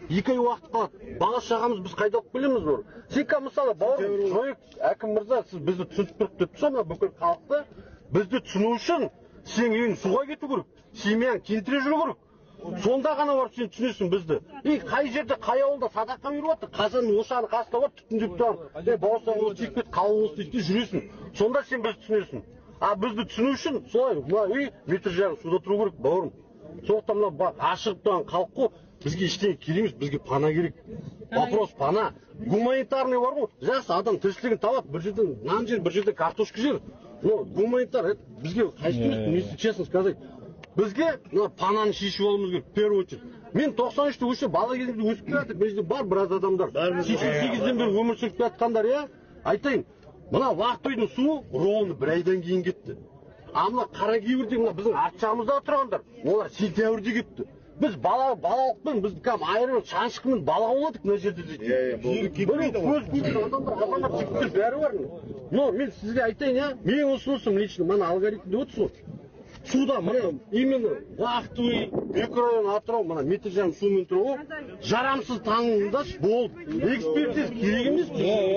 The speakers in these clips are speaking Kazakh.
2 ай уақыт қалады. Бала шағамыз біз қайда оқып келеміз бұр? Сен мысалы бауырым, жойық әкім мырза, сіз бізді түсініп тұрып деп тұрса, бүкіл халықты бізді түсіну үшін сен ең суға кету керек, семьяң кентіре жүру керек. Сонда ғана барып сен түсінесің бізді. Қай жерде, қай ауылда садаққа беріп отыр, қазан ошаны қасында бар, түтіндеп тұрған. Бауырсағымыз тиіп кет, қалуымыз дейді жүресің. Сонда сен бізді түсінесің. А бізді түсіну үшін солай, үй метр жарым суда тұру керек, бауырым. Сондықтан мына ашығып тұрған халық қой, бізге ештеңе керек емес, бізге пана керек. Вопрос пана. Гуманитарный бар ғой, жақсы адам тіршілігін табады, бір жерден нан жер, бір жерден картошка жер. Но гуманитар бізге қайсы емес, честно сказать. Бізге пананы шешіп алуымыз керек, в первую очередь. Мен 93-те өші бала кезімде өсіп келатыр, бізде бар біраз адамдар. 88-ден бері өмір сүріп жатқандар, айтайын. Мына Уақыт үйдің суы ровно 1 айдан кейін кетті. А мына Қаракүйірде біздің арт жағымызда тұрғандар, олар сентябрьде кетті. Біз балалықпен, біз айырып шаншықпен бала ауладық мына жерде дейді. Көз көрген адамдар жігіттер бәрі бар. Но мен сізге айтайын, мен ұсынысым лично, мына алгоритмде отырсың. Суда, мына именно Уақыт микрорайон Атырау, мына метр жарым сумен тұру, жарамсыз таңыңдаш бол. Экспертиз керек емес.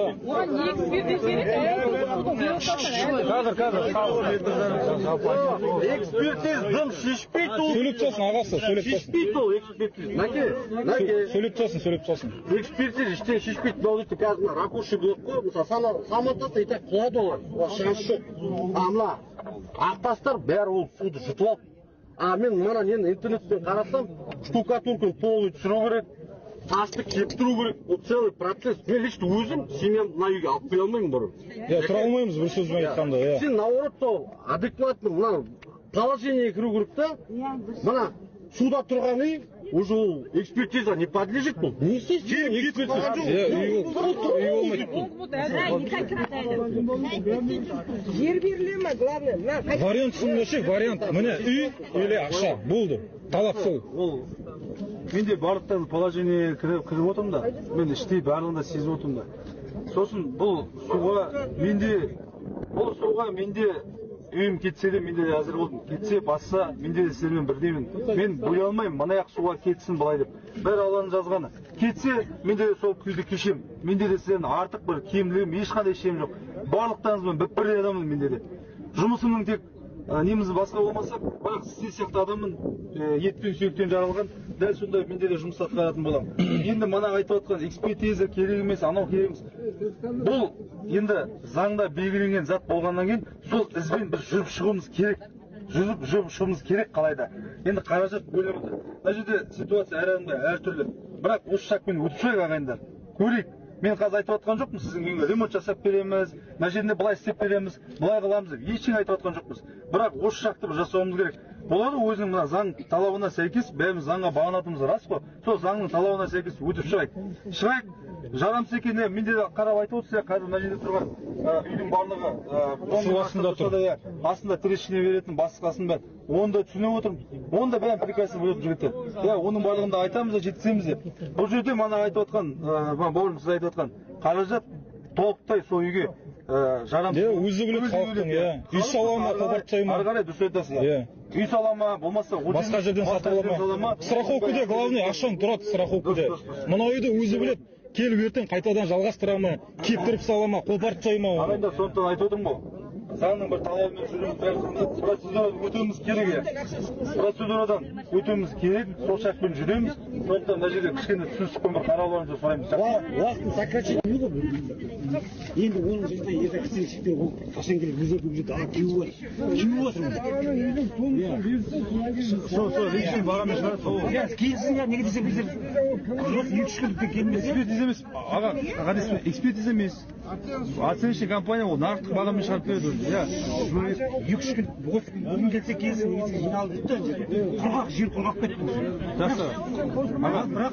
Экспертиз дым шешпейді ол. Сөйлеп тұрсын, ағасы, сөйлеп тұрсын. Шешпейді ол экспертиз. Наке. Сөйлеп тұрсын. Экспертиз іштен шешпейді. Бұл дейді, қазір ракуши блок қой, мысалы, самотасы итак құлады олар. Шанс жоқ. Амла. Ақтастар бәрі ол суды жұтып алып. Мен мана интернеттен қарасам, штукатурканы полный түсіру керек, тасты кептіру керек. Ол целый процесс. Мен лично өзім семьям мына үйге алып келе алмаймын бұрын. Тұра алмаймыз бір сөзбен айтқанда. Сен наоборот сол адекватный мына положение кіру керек та. Мына суда тұрған үй уже ол экспертиза не подлежит бұл. Не істейсің? Экспертиза. Жер беріле ма, главное? Вариант түсіндірші, вариант. Міне үй или ақша. Болды. Талап сол. Менде барлықтан положение кіріп отырмын да. Мен іштей барлығында сезіп отырмын да. Сосын бұл суға менде үйім кетсе де менде әзір болдым. Кетсе, басса, менде де сіздермен бірдеймін. Мен бөле алмаймын, манаяқ суға кетсін былай деп. Бәрі Алланың жазғаны. Кетсе, менде де сол күйді кешем. Менде де сіздердің артық бір кемлігім, ешқандай шем жоқ. Барлықтарыңызбен бір адаммын менде де. Жұмысымның тек неміз басқа болмаса, бірақ сіз сияқты адаммын, ет пен сүйектен жаралған, дәл сондай менде де жұмыс атқаратын боламын. Енді манағы айтып отқан экспертиза керек емес, анау керек емес. Бұл енді заңда белгіленген зат болғаннан кейін сол ізбен біз жүріп шығуымыз керек. Жүріп шығуымыз керек қалайда. Енді қаражат бөлімді. Мына жерде ситуация әр адамда әртүрлі. Бірақ осы шақпен өтіп шығайық ағайындар. Көрейік. Мен қазір айтып отқан жоқпын, сіздің үйіңе ремонт жасап береміз, мына жерінде былай істеп береміз, былай қыламыз деп ештеңе айтып отқан жоқпыз. Бірақ осы шақты бір жасауымыз керек. Болады өзінің мына заң талабына сәйкес, бәріміз заңға бағынатынымыз рас қой. Сол заңның талабына сәйкес өтіп шығайық. Жарамсыз екен, менде де қарап айтып отырсыз, қазір мына жерде тұрған үйдің барлығы су астында тұр. Астында трещина беретін басқасын бәрі. Оны да түсініп отырмын. Оны да бәрін прекрасно біліп жігіттер. Оның барлығында айтамыз да жеткіземіз деп. Бұл жерде мана айтып отқан, бауырым сіз айтып отқан қаражат толықтай сол үйге жарамсыз. Өзі біліп халықтың, үй сала ма, қопартпай ма? Ары қарай дұрыс айтасыз. Үй сала ма, болмаса басқа жерден сатып ала ма? Страховкада главный ақшаң тұрады страховкада. Мына үйді өзі біледі. Келіп ертең қайтадан жалғастыра ма, кептіріп сала ма, қопартпай ма? Ағайында сондықтан айтып отырмын ғой. Заңның бір талабымен жүреміз, процедурадан өтуіміз керек. Процедурадан өтуіміз керек, сол шақпен жүреміз. Сондықтан мына жерде кішкене түсіністікпен бір қарауларыңызды сұраймыз. Уақытын сокращение болды ғой. Енді оның жерде ерте кісеншіктер ол қашан келіп өзі жерде кеуіп отыр. Сол ресми бағамен шығарады. Келсін неге десе біздер жоқ 2-3 күндіктен келмес. Экспертиза емес, аға, экспертиза емес. Оценочный компания ол нарықтық бағамен шығарып береді. 2-3 күн бүгін келсе келсін немесе жиналып жүрді. Құрғақ жер құрғақ кетті. Жақсы. Аға, бірақ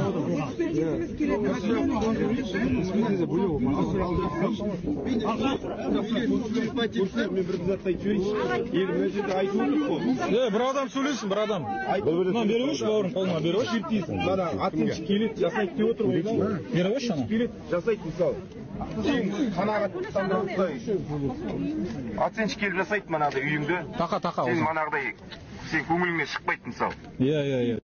экспертиза бөлек ол. Мен бір зат айтып жіберейінші. Енді мына жерде айтып отырмыз ғой. Бір адам сөйлесін, бір адам. Мына беріп өш, бауырым, қолына беріп өш. Мына оценщик келеді, жасайды деп отыр. Беріп өш, ана. Келеді, жасайды мысалы. Сен қанағаттандырып оценщик келіп жасайды манағыдай үйіңді. Тақа. Сен манағыдай сен көңіліңнен шықпайды мысалы. Иә.